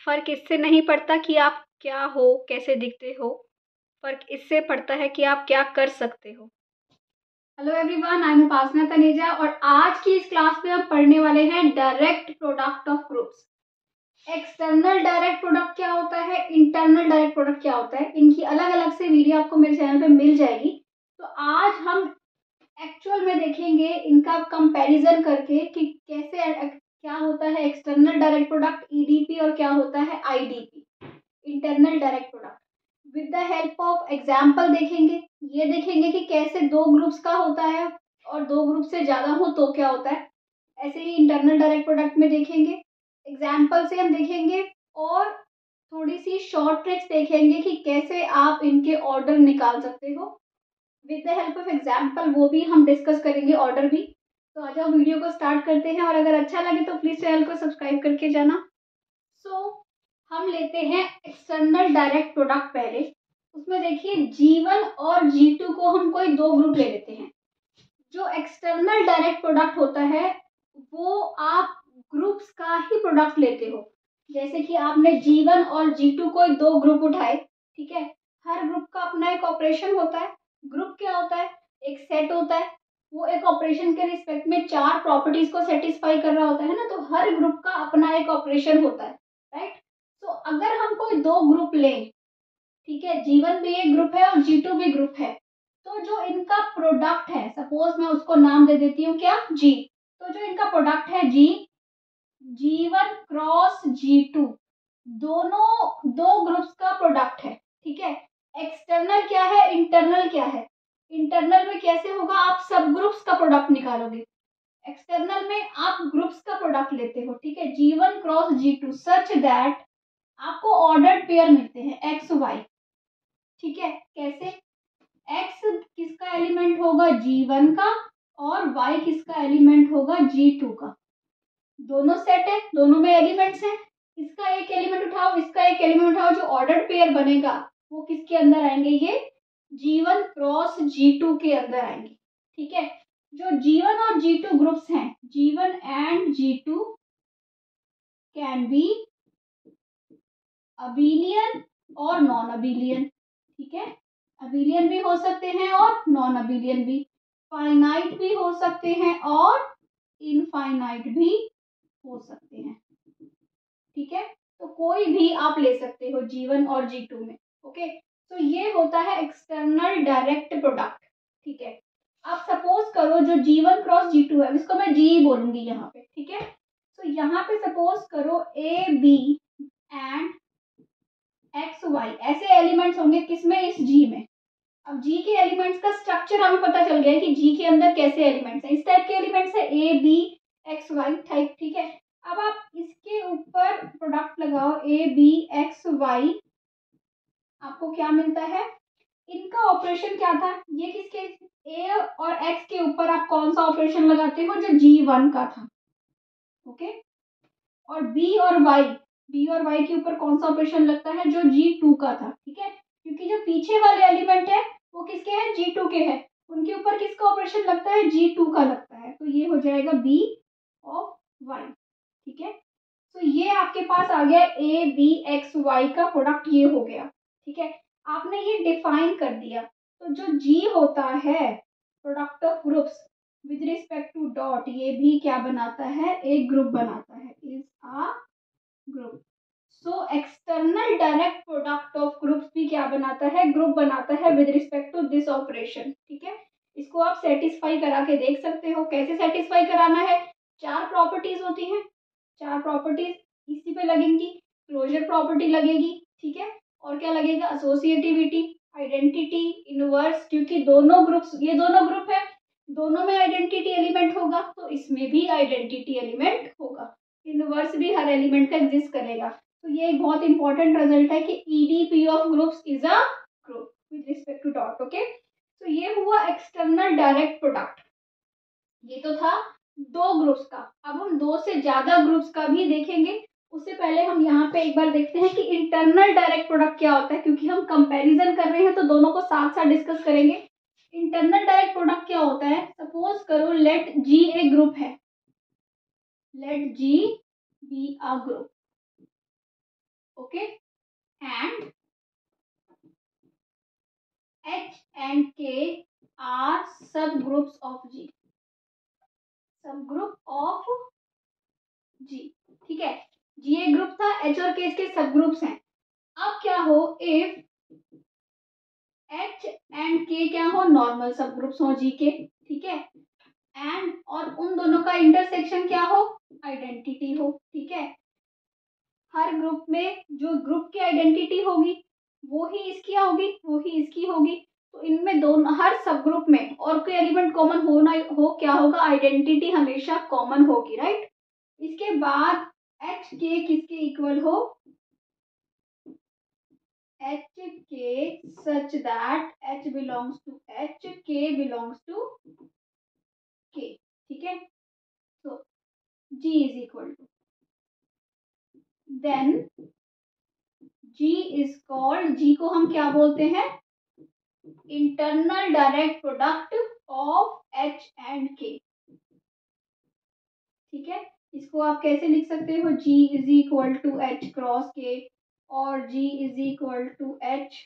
फ़र्क इससे नहीं पड़ता कि आप क्या हो, कैसे दिखते हो, फ़र्क इससे पड़ता है कि आप क्या कर सकते हो। Hello everyone, I am Upasana Taneja और आज की इस क्लास में हम पढ़ने वाले हैं direct product of groups. External direct product क्या होता है, इंटरनल डायरेक्ट प्रोडक्ट क्या होता है, इनकी अलग अलग से वीडियो आपको मेरे चैनल पे मिल जाएगी। तो आज हम एक्चुअल में देखेंगे इनका कंपैरिजन करके कि कैसे क्या होता है एक्सटर्नल डायरेक्ट प्रोडक्ट ईडीपी और क्या होता है IDP, internal direct product. With the help of example देखेंगे, ये देखेंगे कि कैसे दो ग्रुप्स का होता है और दो ग्रुप से ज्यादा हो तो क्या होता है। ऐसे ही इंटरनल डायरेक्ट प्रोडक्ट में देखेंगे, एग्जाम्पल से हम देखेंगे और थोड़ी सी शॉर्ट ट्रिक्स देखेंगे कि कैसे आप इनके ऑर्डर निकाल सकते हो। With the help of example वो भी हम डिस्कस करेंगे, ऑर्डर भी। तो आ जाओ वीडियो को स्टार्ट करते हैं और अगर अच्छा लगे तो प्लीज चैनल को सब्सक्राइब करके जाना। हम लेते हैं एक्सटर्नल डायरेक्ट प्रोडक्ट पहले। उसमें देखिए G1 और G2 को हम कोई दो ग्रुप ले लेते हैं। जो एक्सटर्नल डायरेक्ट प्रोडक्ट होता है वो आप ग्रुप्स का ही प्रोडक्ट लेते हो। जैसे कि आपने G1 और G2 कोई दो ग्रुप उठाए, ठीक है। हर ग्रुप का अपना एक ऑपरेशन होता है। ग्रुप क्या होता है, एक सेट होता है, वो एक ऑपरेशन के रिस्पेक्ट में चार प्रॉपर्टीज को सेटिस्फाई कर रहा होता है ना। तो हर ग्रुप का अपना एक ऑपरेशन होता है, राइट। तो अगर हम कोई दो ग्रुप लें, ठीक है, G1 भी एक ग्रुप है और G2 भी ग्रुप है, तो जो इनका प्रोडक्ट है, सपोज मैं उसको नाम दे देती हूँ क्या, G। तो जो इनका प्रोडक्ट है G1 क्रॉस G2 दोनों दो ग्रुप्स का प्रोडक्ट है, ठीक है। एक्सटर्नल क्या है, इंटरनल क्या है। इंटरनल में कैसे होगा, आप सब ग्रुप्स का प्रोडक्ट निकालोगे। एक्सटर्नल में आप ग्रुप्स का प्रोडक्ट लेते हो, ठीक है। G1 cross G2 such that आपको ऑर्डर्ड पेयर मिलते हैं एक्स वाई, ठीक है। कैसे, एक्स किसका एलिमेंट होगा, G1 का, और वाई किसका एलिमेंट होगा, G2 का। दोनों सेट है, दोनों में एलिमेंट्स हैं। इसका एक एलिमेंट उठाओ, इसका एक एलिमेंट उठाओ, जो ऑर्डर्ड पेयर बनेगा वो किसके अंदर आएंगे, ये G1 क्रॉस G2 के अंदर आएंगे, ठीक है। जो G1 और G2 ग्रुप्स हैं, G1 and G2 can be abelian और नॉन अबिलियन, ठीक है। अबिलियन भी हो सकते हैं और नॉन अबिलियन भी, फाइनाइट भी हो सकते हैं और इनफाइनाइट भी हो सकते हैं, ठीक है। तो कोई भी आप ले सकते हो G1 और G2 में, ओके। तो ये होता है एक्सटर्नल डायरेक्ट प्रोडक्ट, ठीक है। आप सपोज करो जो G1 क्रॉस G2 है, इसको मैं G बोलूंगी यहाँ पे, ठीक है। तो यहाँ पे सपोज करो AB एंड एक्स वाई ऐसे एलिमेंट्स होंगे किसमें, इस G में। अब G के एलिमेंट्स का स्ट्रक्चर हमें पता चल गया कि G के अंदर कैसे एलिमेंट्स हैं, इस टाइप के एलिमेंट्स है A B x y type, ठीक है। अब आप इसके ऊपर प्रोडक्ट लगाओ A B एक्स वाई, आपको क्या मिलता है, इनका ऑपरेशन क्या था, ये किसके, A और X के ऊपर आप कौन सा ऑपरेशन लगाते हो, जो G1 का था, ओके। और बी और वाई के ऊपर कौन सा ऑपरेशन लगता है, जो G2 का था, ठीक है। क्योंकि जो पीछे वाले एलिमेंट है वो किसके हैं, G2 के हैं, उनके ऊपर किसका ऑपरेशन लगता है, G2 का लगता है। तो ये हो जाएगा B ऑफ Y, ठीक है। तो ये आपके पास आ गया A B X Y का प्रोडक्ट, ये हो गया, ठीक है। आपने ये डिफाइन कर दिया। तो जो G होता है, product of groups with respect to dot, ये भी क्या बनाता है, एक ग्रुप बनाता है, is a group. So external direct product of groups भी क्या बनाता है, ग्रुप बनाता है with respect to this operation, ठीक है। इसको आप सेटिस्फाई करा के देख सकते हो। कैसे सेटिस्फाई कराना है, चार प्रॉपर्टीज होती हैं, चार प्रॉपर्टीज इसी पे लगेंगी। क्लोजर प्रॉपर्टी लगेगी, ठीक है। और क्या लगेगा, एसोसिएटिविटी, आइडेंटिटी, इनवर्स, क्योंकि दोनों ग्रुप्स, ये दोनों ग्रुप है, दोनों में आइडेंटिटी एलिमेंट होगा तो इसमें भी आइडेंटिटी एलिमेंट होगा। इनवर्स भी हर एलिमेंट का एग्जिस्ट करेगा। तो ये एक बहुत इंपॉर्टेंट रिजल्ट है कि EDP of groups is a group with respect to dot, okay. तो ये हुआ एक्सटर्नल डायरेक्ट प्रोडक्ट, ये तो था दो ग्रुप्स का। अब हम दो से ज्यादा ग्रुप्स का भी देखेंगे। उससे पहले हम यहाँ पे एक बार देखते हैं कि इंटरनल डायरेक्ट प्रोडक्ट क्या होता है, क्योंकि हम कंपैरिजन कर रहे हैं तो दोनों को साथ साथ डिस्कस करेंगे। इंटरनल डायरेक्ट प्रोडक्ट क्या होता है, सपोज करो लेट G एक ग्रुप है, let G be a group, subgroups of G, subgroup of जी, ठीक है। जी एक ग्रुप था, एच और के इसके सब ग्रुप्स हैं। अब क्या हो, इफ एच एंड के क्या हो, नॉर्मल सब ग्रुप्स हो जी के, ठीक है, एंड और उन दोनों का इंटरसेक्शन क्या हो, आइडेंटिटी हो, ठीक है। हर ग्रुप में जो ग्रुप की आइडेंटिटी होगी वो ही इसकी होगी, वो ही इसकी होगी। तो इनमें दोनों, हर सब ग्रुप में और कोई एलिमेंट कॉमन हो ना हो, क्या होगा, आइडेंटिटी हमेशा कॉमन होगी, राइट। इसके बाद एच के किसके इक्वल हो, H K such that H belongs to H, K belongs to K, ठीक है। तो G is equal to, then G is called, G को हम क्या बोलते हैं, internal direct product of H and K, ठीक है। इसको आप कैसे लिख सकते हो, G is equal to H cross K और G is equal to H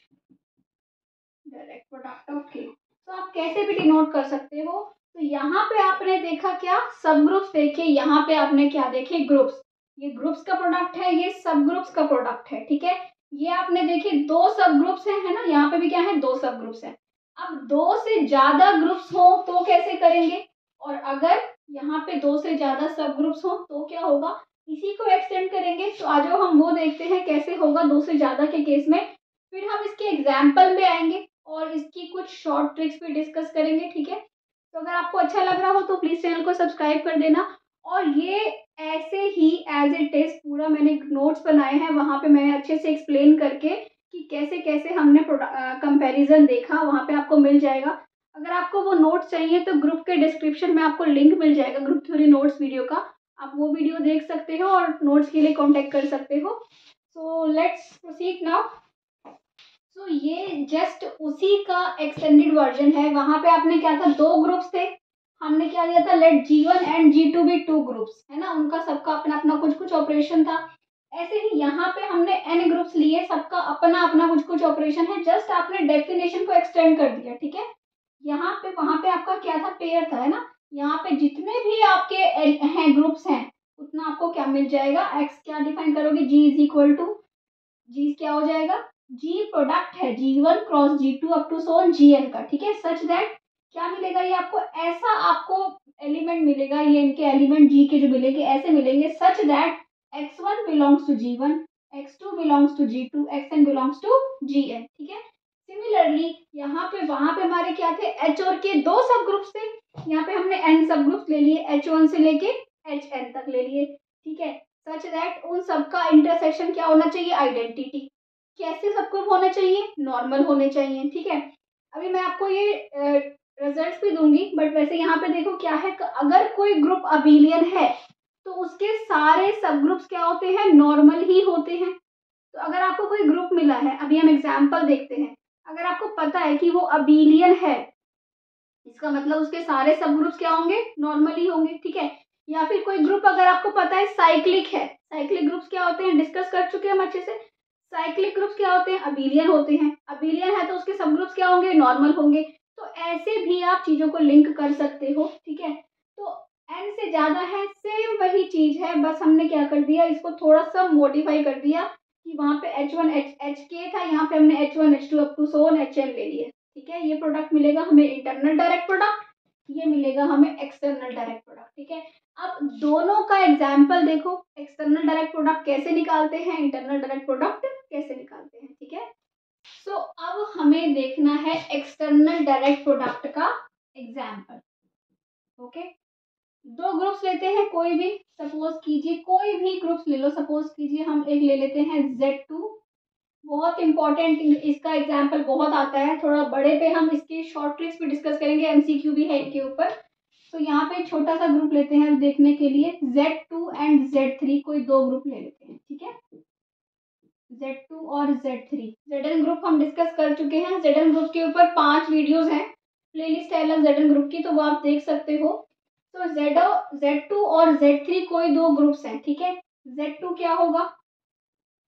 direct product of K. तो आप कैसे भी डिनोट कर सकते हो। तो यहाँ पे आपने देखा क्या, सब ग्रुप्स देखे, यहाँ पे आपने क्या देखे, ग्रुप्स। ये ग्रुप्स का प्रोडक्ट है, ये सब ग्रुप्स का प्रोडक्ट है, ठीक है। ये आपने देखे दो सब ग्रुप्स है ना, यहाँ पे भी क्या है, दो सब ग्रुप्स है। अब दो से ज्यादा ग्रुप्स हो तो कैसे करेंगे, और अगर यहाँ पे दो से ज्यादा सब ग्रुप्स हो तो क्या होगा, इसी को एक्सटेंड करेंगे। तो आज हम वो देखते हैं कैसे होगा दो से ज्यादा के केस में, फिर हम इसके एग्जाम्पल में आएंगे और इसकी कुछ शॉर्ट ट्रिक्स भी डिस्कस करेंगे, ठीक है। तो अगर आपको अच्छा लग रहा हो तो प्लीज चैनल को सब्सक्राइब कर देना। और ये ऐसे ही एज इट इज पूरा मैंने नोट्स बनाए हैं, वहां पे मैंने अच्छे से एक्सप्लेन करके कि कैसे कैसे हमने कंपैरिजन देखा, वहां पे आपको मिल जाएगा। अगर आपको वो नोट्स चाहिए तो ग्रुप के डिस्क्रिप्शन में आपको लिंक मिल जाएगा ग्रुप थ्योरी नोट्स वीडियो का, आप वो वीडियो देख सकते हो और नोट्स के लिए कॉन्टेक्ट कर सकते हो। So let's proceed now. तो ये जस्ट उसी का एक्सटेंडेड वर्जन है। वहां पे आपने क्या था, दो ग्रुप्स थे, हमने क्या लिया था, लेट G1 एंड G2 भी टू ग्रुप्स है ना, उनका सबका अपना अपना कुछ कुछ ऑपरेशन था। ऐसे ही यहाँ पे हमने n ग्रुप्स लिए, सबका अपना अपना कुछ कुछ ऑपरेशन है, जस्ट आपने डेफिनेशन को एक्सटेंड कर दिया, ठीक है। यहाँ पे वहां पे आपका क्या था, पेयर था, है ना। यहाँ पे जितने भी आपके हैं ग्रुप्स हैं उतना आपको क्या मिल जाएगा, x क्या डिफाइन करोगे, G is equal to, G क्या हो जाएगा, जी प्रोडक्ट है G1 cross G2 up to so on Gn का, ठीक है। सच दैट क्या मिलेगा, ये आपको ऐसा आपको एलिमेंट मिलेगा, ये इनके एलिमेंट G के जो मिलेंगे ऐसे मिलेंगे, such that x1 belongs to G1, x2 belongs to G2, xn belongs to Gn, ठीक है। सिमिलरली यहाँ पे वहां पे हमारे क्या थे, H और K दो सब ग्रुप्स थे, यहाँ पे हमने n सब ग्रुप्स ले लिए, H1 से लेके Hn तक ले लिए, ठीक है। सच दैट उन सबका इंटरसेक्शन क्या होना चाहिए, आइडेंटिटी। कैसे सब ग्रुप होने चाहिए, नॉर्मल होने चाहिए, ठीक है। अभी मैं आपको ये रिजल्ट्स भी दूंगी, बट वैसे यहाँ पे देखो क्या है, अगर कोई ग्रुप अबिलियन है तो उसके सारे सब ग्रुप्स क्या होते हैं, नॉर्मल ही होते हैं। तो अगर आपको कोई ग्रुप मिला है, अभी हम एग्जाम्पल देखते हैं, अगर आपको पता है कि वो अबिलियन है, इसका मतलब उसके सारे सब ग्रुप्स क्या होंगे, नॉर्मल ही होंगे, ठीक है। या फिर कोई ग्रुप अगर आपको पता है साइक्लिक है, साइक्लिक ग्रुप्स क्या होते हैं, डिस्कस कर चुके हैं हम अच्छे से। साइक्लिक ग्रुप्स क्या होते हैं, अबिलियन होते हैं, अबिलियन है तो उसके सब ग्रुप्स क्या होंगे, नॉर्मल होंगे। तो ऐसे भी आप चीजों को लिंक कर सकते हो, ठीक है। तो n से ज्यादा है, सेम वही चीज है, बस हमने क्या कर दिया, इसको थोड़ा सा मॉडिफाई कर दिया कि वहां पे H1 HK था, यहाँ पे हमने H1 H2 up to Son Hn ले लिए, ठीक है। ये प्रोडक्ट मिलेगा हमें इंटरनल डायरेक्ट प्रोडक्ट, ये मिलेगा हमें एक्सटर्नल डायरेक्ट प्रोडक्ट, ठीक है। अब दोनों का एग्जाम्पल देखो, एक्सटर्नल डायरेक्ट प्रोडक्ट कैसे निकालते हैं, इंटरनल डायरेक्ट प्रोडक्ट कैसे निकालते हैं, ठीक है। सो अब हमें देखना है एक्सटर्नल डायरेक्ट प्रोडक्ट का एग्जाम्पल, ओके। दो ग्रुप्स लेते हैं कोई भी, सपोज कीजिए कोई भी ग्रुप्स ले लो, सपोज कीजिए हम एक ले लेते हैं Z2। बहुत इंपॉर्टेंट, इसका एग्जाम्पल बहुत आता है, थोड़ा बड़े पे हम इसकी शॉर्ट ट्रिक्स भी डिस्कस करेंगे, MCQ भी है इनके ऊपर। तो यहाँ पे छोटा सा ग्रुप लेते हैं देखने के लिए, Z2 एंड Z3 कोई दो ग्रुप ले लेते हैं, ठीक है। Z2 और Z3, Zn ग्रुप हम डिस्कस कर चुके हैं, Zn ग्रुप के ऊपर 5 वीडियोस हैं, प्लेलिस्ट है अलग Zn ग्रुप की, तो वो आप देख सकते हो। तो Z2 और Z3 कोई दो ग्रुप्स हैं, ठीक है। Z2 क्या होगा,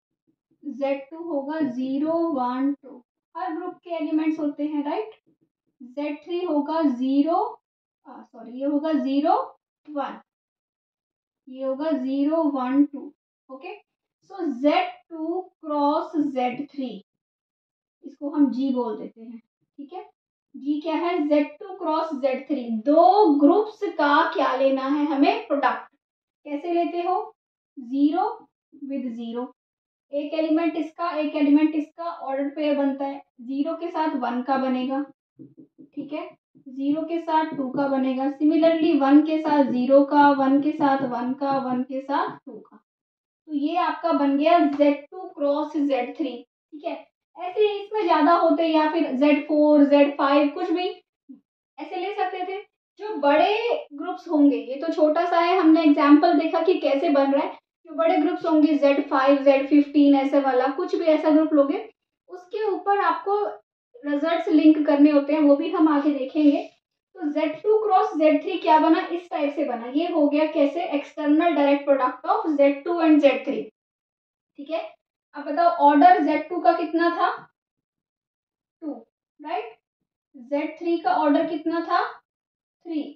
Z2 होगा 0 1 2, हर ग्रुप के एलिमेंट्स होते हैं, राइट। Z3 होगा 0, सॉरी ये होगा 0 1, ये होगा 0 1 2। ओके, सो Z2 क्रॉस Z3, इसको हम G बोल देते हैं। ठीक है, G क्या है? Z2 क्रॉस Z3, दो ग्रुप्स का क्या लेना है हमें? प्रोडक्ट। कैसे लेते हो? 0 विद 0, एक एलिमेंट इसका एक एलिमेंट इसका, ऑर्डर पेयर बनता है। 0 के साथ 1 का बनेगा, ठीक है, 0 के साथ 2 का बनेगा, सिमिलरली 1 के साथ 0 का, 1 के साथ 1 का, 1 के साथ 2 का। तो ये आपका बन गया Z2 क्रॉस Z3। ठीक है, ऐसे ही इसमें ज्यादा होते या फिर Z4 Z5 कुछ भी ऐसे ले सकते थे। जो बड़े ग्रुप्स होंगे, ये तो छोटा सा है, हमने एग्जाम्पल देखा कि कैसे बन रहा है। जो बड़े ग्रुप्स होंगे Z5 Z15 ऐसे वाला, कुछ भी ऐसा ग्रुप लोगे, उसके ऊपर आपको रिजल्ट्स लिंक करने होते हैं, वो भी हम आगे देखेंगे। तो Z2 क्रॉस Z3 क्या बना? इस टाइप से बना। ये हो गया कैसे? External direct product of Z2 and Z3। ठीक है, अब बताओ ऑर्डर Z2 का कितना था? 2, राइट। Z3 का ऑर्डर कितना था? 3।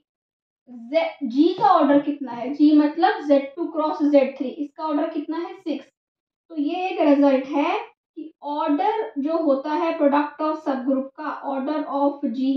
G का ऑर्डर कितना है? G मतलब Z2 क्रॉस Z3, इसका ऑर्डर कितना है? 6। तो ये एक रिजल्ट है कि ऑर्डर जो होता है प्रोडक्ट ऑफ सब ग्रुप का, order of G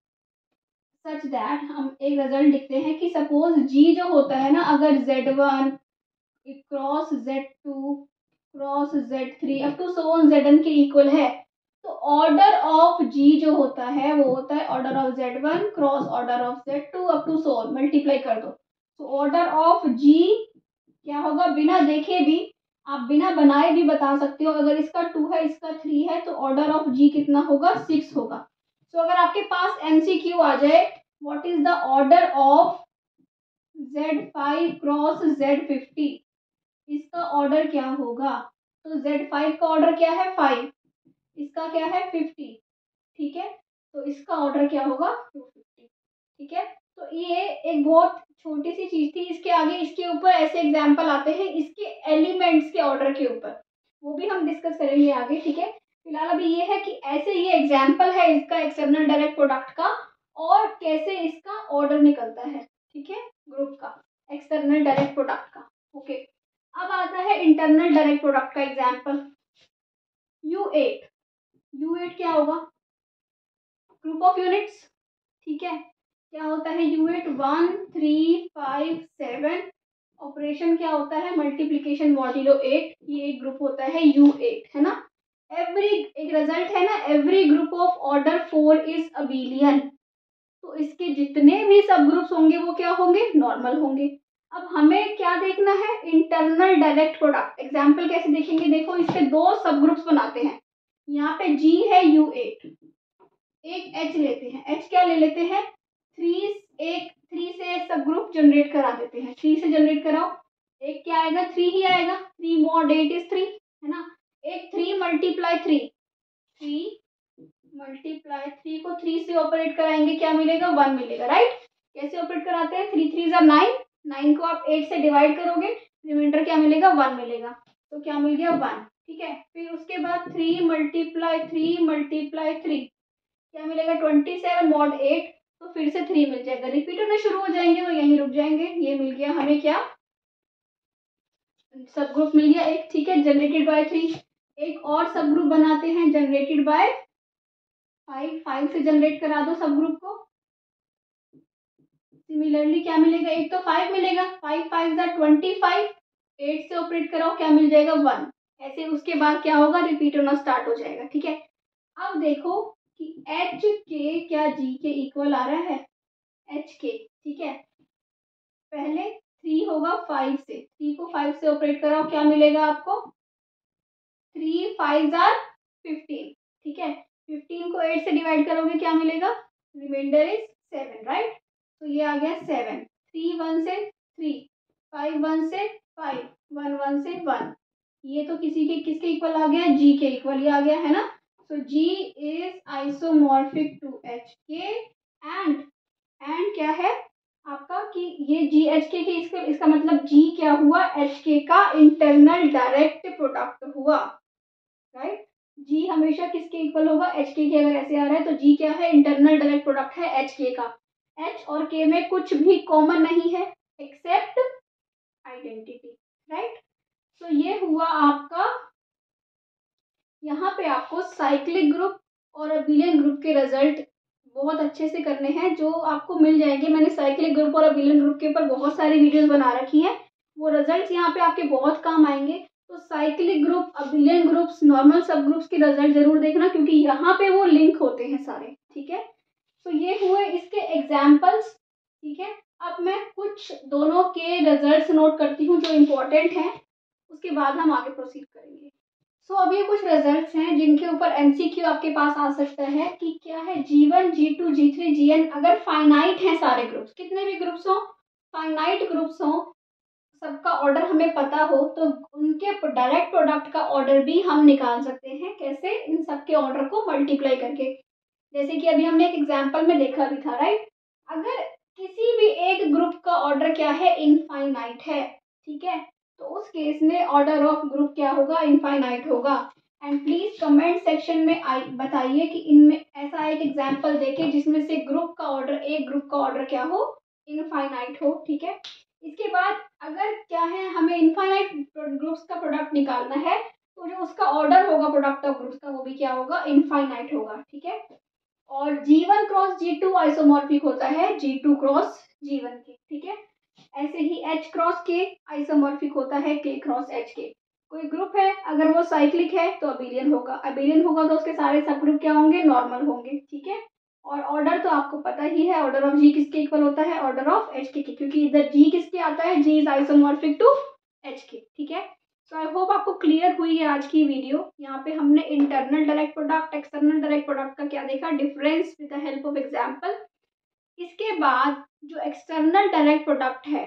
such that, हम एक रिजल्ट लिखते हैं कि सपोज G जो होता है ना, अगर Z1 cross Z2 cross Z3 up to so on Zn के इक्वल है, तो ऑर्डर ऑफ G जो होता है वो होता है order of Z1 cross order of Z2 up to so on, multiply कर दो। तो ऑर्डर ऑफ G क्या होगा? बिना देखे भी, आप बिना बनाए भी बता सकते हो। अगर इसका 2 है इसका 3 है, तो ऑर्डर ऑफ G कितना होगा? 6 होगा। तो अगर आपके पास MCQ आ जाए, what is the order of Z5 cross Z50, इसका ऑर्डर क्या होगा? तो Z5 का ऑर्डर क्या है? 5, इसका क्या है? 50। ठीक है, तो इसका ऑर्डर क्या होगा? 250। ठीक है, तो ये एक बहुत छोटी सी चीज थी। इसके आगे इसके ऊपर ऐसे एग्जाम्पल आते हैं इसके एलिमेंट्स के ऑर्डर के ऊपर, वो भी हम डिस्कस करेंगे आगे। ठीक है, फिलहाल अभी ये है कि ऐसे ये एग्जाम्पल है इसका एक्सटर्नल डायरेक्ट प्रोडक्ट का, और कैसे इसका ऑर्डर निकलता है। ठीक है, ग्रुप का एक्सटर्नल डायरेक्ट प्रोडक्ट का। ओके, अब आता है इंटरनल डायरेक्ट प्रोडक्ट का एग्जाम्पल, U8। U8 क्या होगा? Group of units. ठीक है, क्या होता है? U8 1 3 5 7, ऑपरेशन क्या होता है? मल्टीप्लीकेशन मॉड्यूलो 8, ये एक ग्रुप होता है U8, है ना। एवरी, एक रिजल्ट है ना, every group of order 4 is abelian. तो इसके जितने भी सब ग्रुप्स होंगे वो क्या होंगे? नॉर्मल होंगे। अब हमें क्या देखना है? Internal direct product. एग्जाम्पल कैसे देखेंगे? देखो, इसके दो सब ग्रुप्स बनाते हैं। यहाँ पे G है U8, एक H लेते हैं। H क्या ले लेते हैं? 3, एक 3 से सब ग्रुप जनरेट करा देते हैं। 3 से जनरेट कराओ, एक क्या आएगा? 3 ही आएगा। 3 mod 8 इज 3, है ना। एक 3 मल्टीप्लाई 3, 3 मल्टीप्लाई 3 को 3 से ऑपरेट कराएंगे, क्या मिलेगा? 1 मिलेगा, राइट। कैसे ऑपरेट कराते हैं? 3 3 जा 9, 9 को आप 8 से डिवाइड करोगे, रिमाइंडर क्या मिलेगा? 1 मिलेगा। तो क्या मिल गया? 1। ठीक है, फिर उसके बाद 3 मल्टीप्लाई 3 मल्टीप्लाई 3, क्या मिलेगा? 27 मॉड 8, तो फिर से 3 मिल जाएगा। रिपीट होना शुरू हो जाएंगे तो यहीं रुक जाएंगे। ये मिल गया हमें, क्या? सब ग्रुप मिल गया एक। ठीक है, जनरेटेड बाय 3। एक और सब ग्रुप बनाते हैं, जनरेटेड बाय 5, 5 से जनरेट करा दो सब ग्रुप को। सिमिलरली क्या मिलेगा? एक तो 5 मिलेगा, 5 5 जा 25, 8 से ऑपरेट कराओ, क्या मिल जाएगा? 1। ऐसे उसके बाद क्या होगा? रिपीट होना स्टार्ट हो जाएगा। ठीक है, अब देखो कि एच के क्या जी के इक्वल आ रहा है? एच के, ठीक है, पहले 3 होगा 5 से, 3 को 5 से ऑपरेट कराओ, क्या मिलेगा आपको? 3 5 आर 15। ठीक है, 15 को 8 से डिवाइड करोगे, क्या मिलेगा? Remainder is 7, right. तो ये आ गया 7। 3 1 से 3, 5 1 से 5, 1 1 से 1। ये तो किसके इक्वल आ गया? जी के इक्वल ही आ गया, है ना। So G is isomorphic to H K, and क्या है आपका कि ये जी एच के इसका मतलब जी क्या हुआ? एच के का इंटरनल डायरेक्ट प्रोडक्ट हुआ, राइट। जी हमेशा किसके इक्वल होगा, एच के अगर ऐसे आ रहा है तो जी क्या है, इंटरनल डायरेक्ट प्रोडक्ट है एच के का। एच और के में कुछ भी कॉमन नहीं है एक्सेप्ट आइडेंटिटी, राइट। तो ये हुआ आपका, यहाँ पे आपको साइक्लिक ग्रुप और अबिलियन ग्रुप के रिजल्ट बहुत अच्छे से करने हैं, जो आपको मिल जाएंगे। मैंने साइक्लिक ग्रुप और अबिलियन ग्रुप के ऊपर बहुत सारी वीडियोस बना रखी हैं, वो रिजल्ट्स यहाँ पे आपके बहुत काम आएंगे। तो cyclic group, abelian groups, normal subgroups के रिजल्ट जरूर देखना, क्योंकि यहाँ पे वो लिंक होते हैं सारे, ठीक है। तो ये हुए इसके एग्जाम्पल्स, ठीक है। अब मैं कुछ दोनों के रिजल्ट्स नोट करती हूँ जो इम्पोर्टेंट हैं, उसके बाद हम आगे प्रोसीड करेंगे। सो अब ये कुछ रिजल्ट्स हैं जिनके ऊपर एमसीक्यू आपके पास आ सकता है कि क्या है, G1, G2, G3, Gn अगर फाइनाइट है सारे ग्रुप्स, कितने भी ग्रुप्स हो, फाइनाइट ग्रुप्स हो, सबका ऑर्डर हमें पता हो, तो उनके डायरेक्ट प्रोडक्ट का ऑर्डर भी हम निकाल सकते हैं। कैसे, इन सबके ऑर्डर को मल्टीप्लाई करके, जैसे कि अभी हमने एक एग्जाम्पल में देखा भी था, राइट। अगर किसी भी एक ग्रुप का ऑर्डर क्या है, इनफाइनाइट है, ठीक है, तो उस केस में ऑर्डर ऑफ ग्रुप क्या होगा, इनफाइनाइट होगा। एंड प्लीज कमेंट सेक्शन में बताइए कि इनमें ऐसा एक एग्जाम्पल देके जिसमें से ग्रुप का ऑर्डर, एक ग्रुप का ऑर्डर क्या हो, इनफाइनाइट हो, ठीक है। इसके बाद अगर क्या है, हमें इनफाइनाइट ग्रुप्स का प्रोडक्ट निकालना है, तो जो उसका ऑर्डर होगा प्रोडक्ट ऑफ ग्रुप्स का, वो भी क्या होगा, इनफाइनाइट होगा, ठीक है। और G1 क्रॉस G2 आइसोमॉर्फिक होता है G2 क्रॉस G1 के, ठीक है। ऐसे ही H क्रॉस के आइसोमॉर्फिक होता है K क्रॉस H के। कोई ग्रुप है अगर वो साइक्लिक है तो अबिलियन होगा, अबिलियन होगा तो उसके सारे सब ग्रुप क्या होंगे, नॉर्मल होंगे, ठीक है। और ऑर्डर तो आपको पता ही है, ऑर्डर ऑफ G किसके इक्वल होता है, ऑर्डर ऑफ H के, क्योंकि इधर G किसके आता है, G is isomorphic to H K, ठीक है। सो आई होप आपको क्लियर हुई है आज की वीडियो। यहाँ पे हमने internal direct product, external direct product का क्या देखा, difference with the help of example. इसके बाद जो एक्सटर्नल डायरेक्ट प्रोडक्ट है,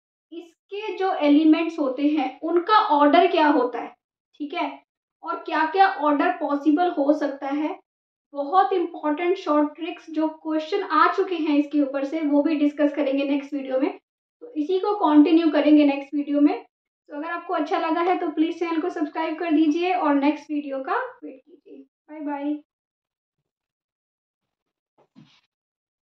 इसके जो एलिमेंट्स होते हैं उनका ऑर्डर क्या होता है, ठीक है, और क्या क्या ऑर्डर पॉसिबल हो सकता है। बहुत इंपॉर्टेंट शॉर्ट ट्रिक्स जो क्वेश्चन आ चुके हैं इसके ऊपर से, वो भी डिस्कस करेंगे नेक्स्ट वीडियो में। तो इसी को कंटिन्यू करेंगे नेक्स्ट वीडियो में। तो अगर आपको अच्छा लगा है तो प्लीज़ चैनल को सब्सक्राइब कर दीजिए और नेक्स्ट वीडियो का वेट कीजिए। Bye bye.